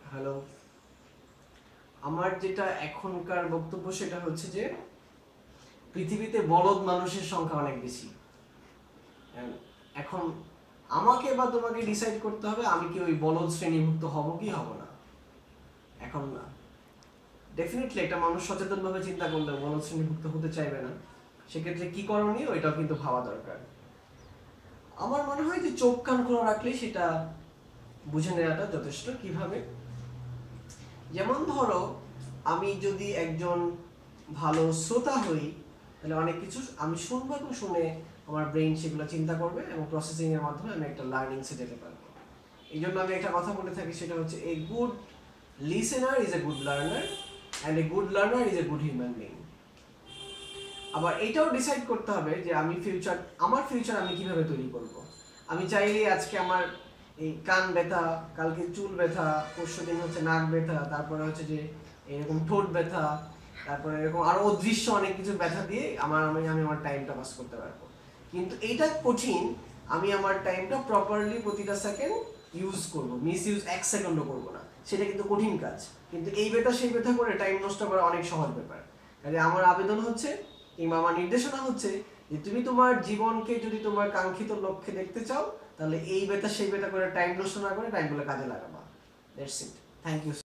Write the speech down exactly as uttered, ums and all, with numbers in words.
Hello, আমার যেটা এখনকার বক্তব্য সেটা হচ্ছে যে পৃথিবীতে বলদ মানুষের সংখ্যা অনেক বেশি। এখন আমাকে বা তোমাকে ডিসাইড করতে হবে আমি কি ওই বলদ শ্রেণীভুক্ত হব কি হব না। এখন না, ডেফিনেটলি একটা মানুষ সচেতনভাবে চিন্তা করলে বলদ শ্রেণীভুক্ত হতে চাইবে না, সেক্ষেত্রে কি করণীয় ওইটাও কিন্তু ভাবা দরকার। আমার মনে হয় যে চোখ কান খোলা রাখলেই সেটা বুঝে নেওয়াটা যথেষ্ট। কিভাবে? যেমন ধরো, আমি যদি একজন ভালো শ্রোতা হই, তাহলে অনেক কিছু আমি শুনবো এবং শুনে আমার ব্রেইন সেগুলো চিন্তা করবে এবং প্রসেসিং এর মাধ্যমে আমি একটা লার্নিংসে যেতে পারবো। এই জন্য আমি একটা কথা বলে থাকি, সেটা হচ্ছে a good listener is a good learner and a good learner is a good human being. আবার এইটাও ডিসাইড করতে হবে যে আমি ফিউচার আমার ফিউচার আমি কিভাবে তৈরি করব। আমি চাইলে আজকে আমার এই কান ব্যথা, কালকে চুল ব্যথা, পরশু দিন হচ্ছে নাক ব্যথা, তারপরে হচ্ছে যে এরকম ঠোঁট ব্যথা, তারপরে এরকম আরো অদৃশ্য অনেক কিছু ব্যথা দিয়ে আমার আমি আমি আমার টাইমটা পাস করতে পারবো। কিন্তু এইটা কঠিন। আমি আমার টাইমটা প্রপারলি প্রতিটা সেকেন্ড ইউজ করব, মিস ইউজ এক সেকেন্ডও করবো না। সেটা কিন্তু কঠিন কাজ, কিন্তু এই ব্যথা সেই ব্যথা করে টাইম নষ্ট করা অনেক সহজ ব্যাপার। কাজে আমার আবেদন হচ্ছে কিংবা আমার নির্দেশনা হচ্ছে যে তুমি তোমার জীবনকে যদি তোমার কাঙ্ক্ষিত লক্ষ্যে দেখতে চাও, তাহলে এই বেতা সেই বেতা করে টাইম নষ্ট না করে টাইমগুলো কাজে লাগাবা। That's it. Thank you.